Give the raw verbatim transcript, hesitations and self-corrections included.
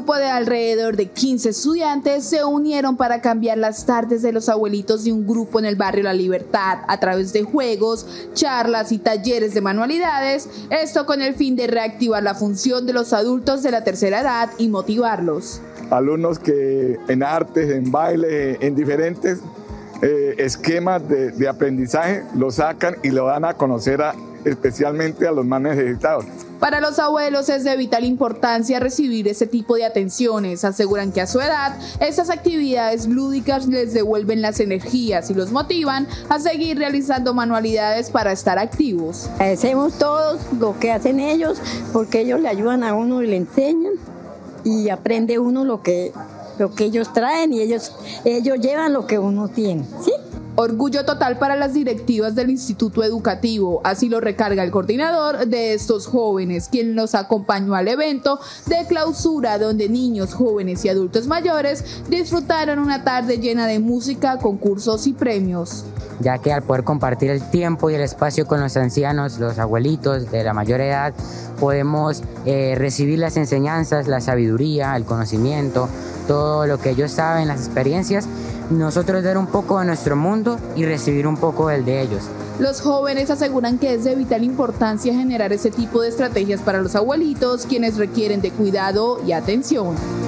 grupo de alrededor de quince estudiantes se unieron para cambiar las tardes de los abuelitos de un grupo en el barrio La Libertad a través de juegos, charlas y talleres de manualidades, esto con el fin de reactivar la función de los adultos de la tercera edad y motivarlos. Alumnos que en artes, en baile, en diferentes eh, esquemas de, de aprendizaje lo sacan y lo dan a conocer a, especialmente a los más necesitados. Para los abuelos es de vital importancia recibir ese tipo de atenciones. Aseguran que a su edad, estas actividades lúdicas les devuelven las energías y los motivan a seguir realizando manualidades para estar activos. Hacemos todos lo que hacen ellos porque ellos le ayudan a uno y le enseñan y aprende uno lo que, lo que ellos traen y ellos, ellos llevan lo que uno tiene, ¿sí? Orgullo total para las directivas del Instituto Educativo, así lo recarga el coordinador de estos jóvenes, quien los acompañó al evento de clausura donde niños, jóvenes y adultos mayores disfrutaron una tarde llena de música, concursos y premios. Ya que al poder compartir el tiempo y el espacio con los ancianos, los abuelitos de la mayor edad, podemos eh, recibir las enseñanzas, la sabiduría, el conocimiento, todo lo que ellos saben, las experiencias, nosotros dar un poco de nuestro mundo y recibir un poco del de ellos. Los jóvenes aseguran que es de vital importancia generar ese tipo de estrategias para los abuelitos, quienes requieren de cuidado y atención.